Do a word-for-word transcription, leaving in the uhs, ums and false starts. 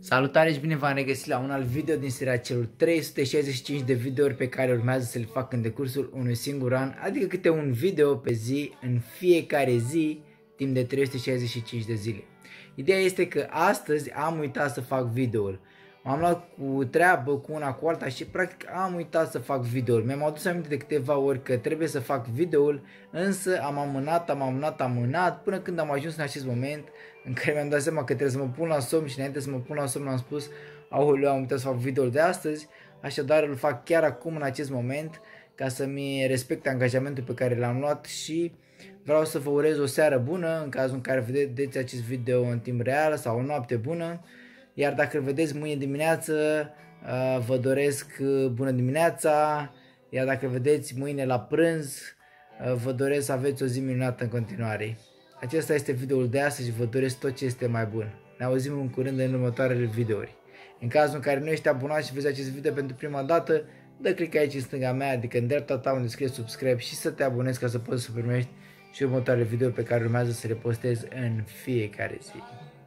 Salutare și bine v-am regăsit la un alt video din seria celor trei sute șaizeci și cinci de videouri pe care urmează să le fac în decursul unui singur an, adică câte un video pe zi în fiecare zi timp de trei sute șaizeci și cinci de zile. Ideea este că astăzi am uitat să fac videoul. M-am luat cu treabă, cu una cu alta și practic am uitat să fac videoul. Mi-am adus aminte de câteva ori că trebuie să fac videoul, însă am amânat, am amânat, am amânat până când am ajuns în acest moment în care mi-am dat seama că trebuie să mă pun la somn și înainte să mă pun la somn am spus aoleu, am uitat să fac videoul de astăzi, așadar îl fac chiar acum în acest moment ca să-mi respect angajamentul pe care l-am luat și vreau să vă urez o seară bună în cazul în care vedeți acest video în timp real sau o noapte bună. Iar dacă îl vedeți mâine dimineață, vă doresc bună dimineața, iar dacă îl vedeți mâine la prânz, vă doresc să aveți o zi minunată în continuare. Acesta este videoul de astăzi și vă doresc tot ce este mai bun. Ne auzim în curând în următoarele videouri. În cazul în care nu ești abonat și vezi acest video pentru prima dată, dă click aici în stânga mea, adică în dreapta ta unde scrie subscribe și să te abonezi ca să poți să primești și următoarele videouri pe care urmează să le postez în fiecare zi.